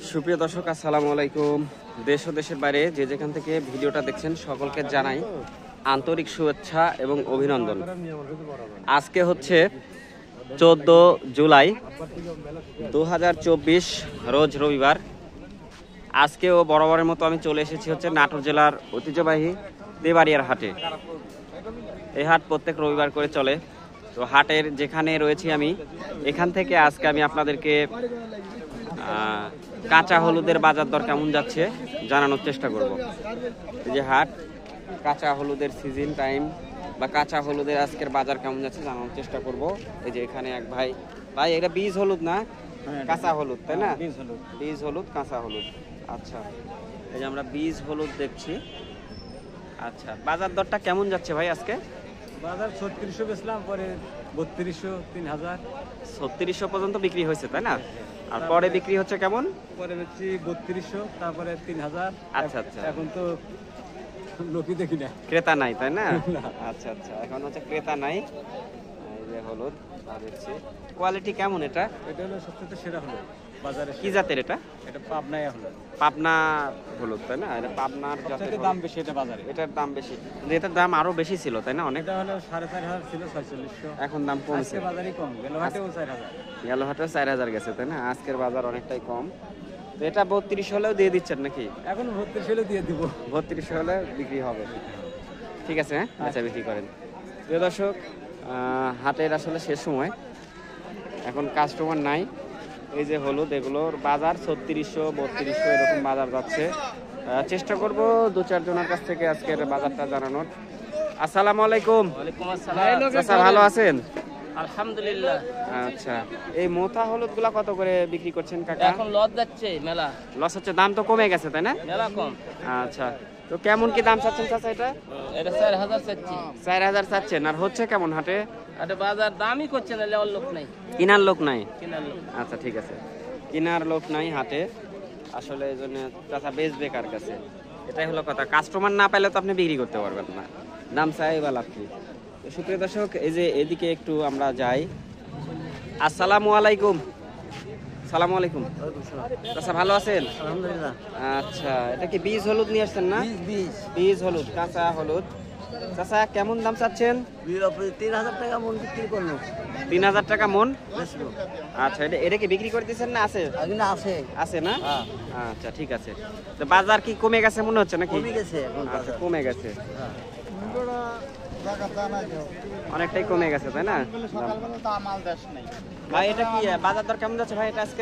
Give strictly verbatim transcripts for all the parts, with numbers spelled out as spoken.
সুপ্রিয় দর্শক, আসসালামু আলাইকুম। দেশ ও দেশের বাইরে যে যেখান থেকে ভিডিওটা দেখছেন সকলকে জানাই আন্তরিক শুভেচ্ছা এবং অভিনন্দন। আজকে হচ্ছে চোদ্দ জুলাই দু হাজার চব্বিশ, রোজ রবিবার। আজকেও বরাবরের মতো আমি চলে এসেছি হচ্ছে নাটোর জেলার ঐতিহ্যবাহী দেবাড়িয়ার হাটে। এই হাট প্রত্যেক রবিবার করে চলে। তো হাটের যেখানে রয়েছি আমি, এখান থেকে আজকে আমি আপনাদেরকে কাঁচা হলুদের বাজার দর কেমন যাচ্ছে জানানোর চেষ্টা করব। এই যে হাট, কাঁচা হলুদের সিজন টাইম বা কাঁচা হলুদের আজকের বাজার কেমন যাচ্ছে জানানোর চেষ্টা করব। এই যে এখানে এক ভাই ভাই এটা বীজ হলুদ না কাঁচা হলুদ, তাই না? বীজ হলুদ, বীজ হলুদ কাঁচা হলুদ। আচ্ছা, এই যে আমরা বীজ হলুদ দেখছি। আচ্ছা, বাজার দরটা কেমন যাচ্ছে ভাই আজকে? বাজার ছত্রিশশো বেচলাম, পরে বত্রিশশো, তিন হাজার ছত্রিশশো পর্যন্ত বিক্রি হয়েছে, তাই না? আর পরে বিক্রি হচ্ছে কেমন? পরে বেচছি বত্রিশশো, তারপরে তিন হাজার। আচ্ছা আচ্ছা, এখন তো লোকই দেখি না, ক্রেতা নাই, তাই না? আচ্ছা আচ্ছা, এখন হচ্ছে ক্রেতা নাই। এই যে হলুদ দেখছি, কোয়ালিটি কেমন এটা? এটা হলো সবচেয়ে সেরা হলুদ বাজারে। কি জাতের এটা? এটা পাবনায় হলুদ, পাবনা হলুদ, তাই না? এটা পাবনার জাতের দাম বেশি এটা বাজারে। এটার দাম বেশি, এটার দাম আরো বেশি ছিল, তাই না? অনেক। এটা হলো সাড়ে চার হাজার ছিল, ছয়চল্লিশশো। এখন দাম কমছে, বাজারই কম। গেল হাটেও চার হাজার, গেল হাটেও চার হাজার গেছে, তাই না? আজকের বাজার অনেকটাই কম। তো এটা বত্রিশ হলেও দিয়ে দিচ্ছেন নাকি? এখন বত্রিশ হলে দিয়ে দিব। বত্রিশ হলে বিক্রি হবে, ঠিক আছে। হ্যাঁ, আচ্ছা, বিক্রি করেন। প্রিয় দর্শক, হাটের আসলে শেষ সময়, এখন কাস্টমার নাই। এই যে হলুদ, এগুলোর বাজার ছত্রিশশো বত্রিশশো এরকম বাজার যাচ্ছে। চেষ্টা করব দু চারজনের কাছ থেকে আজকের বাজারটা জানানোর। আসসালামু আলাইকুম। চাচা, ভালো আছেন? আলহামদুলিল্লাহ। আচ্ছা, এই মোথা হলুদ গুলা কত করে বিক্রি করছেন কাকা? এখন লস যাচ্ছে, মেলা লস হচ্ছে, দাম তো কমে গেছে, তাই না? মেলা কম। আচ্ছা, তো কেমন কি দাম চাচ্ছেন চাচা এটা? এটা চার হাজার চাচ্ছি। চার হাজার চাচ্ছেন। আর হচ্ছে কেমন হাটে? আরে বাজার দামই করছে না, লেওয়ার লোক নাই, কিনার লোক নাই। কেনার লোক। আচ্ছা, ঠিক আছে, কিনার লোক নাই হাটে আসলে, এই জন্য চাচা বেচবে কার কাছে? এটাই হলো কথা। কাস্টমার না পাইলে তো আপনি বিক্রি করতে পারবেন না, দাম চাই বা লাভ কি। সুপ্রিয় দর্শক, এই যে এদিকে একটু আমরা যাই। আসসালামু আলাইকুম। সালামু আলাইকুম। চাচা, ভালো আছেন? আলহামদুলিল্লাহ। আচ্ছা, এটা কি বীজ হলুদ নিয়ে আসছেন না? বীজ বীজ হলুদ, কাঁচা হলুদ। চাচা, কেমন দাম চাচ্ছেন? তিন হাজার টাকা মন বিক্রি করলো। তিন হাজার টাকা মন। আচ্ছা, এটা এটা কি বিক্রি করে দিচ্ছেন না আছে? আছে আছে না? আচ্ছা, ঠিক আছে। তো বাজার কি কমে গেছে মনে হচ্ছে নাকি? কমে গেছে এখন। আচ্ছা, কমে গেছে, অনেকটাই কমে গেছে, তাই না? ভাই, এটা কি বাজার দর কেমন যাচ্ছে ভাই এটা আজকে?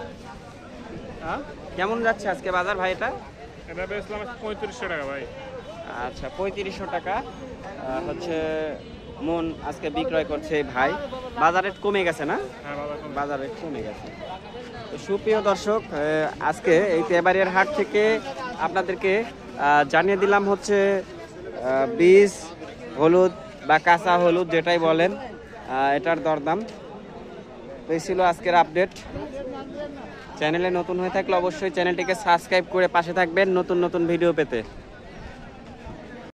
কেমন যাচ্ছে আজকে বাজার ভাই এটা? এটা বেচলাম পঁয়ত্রিশশো টাকা ভাই। আচ্ছা, পঁয়ত্রিশশো টাকা হচ্ছে মন আজকে বিক্রয় করছে ভাই। বাজার রেট কমে গেছে না? বাজার রেট কমে গেছে। তো সুপ্রিয় দর্শক, আজকে এই তেবাড়িয়ার হাট থেকে আপনাদেরকে জানিয়ে দিলাম হচ্ছে বীজ হলুদ বা কাঁচা হলুদ যেটাই বলেন, এটার দরদাম। তো এই ছিল আজকের আপডেট। চ্যানেলে নতুন হয়ে থাকলে অবশ্যই চ্যানেলটিকে সাবস্ক্রাইব করে পাশে থাকবেন নতুন নতুন ভিডিও পেতে।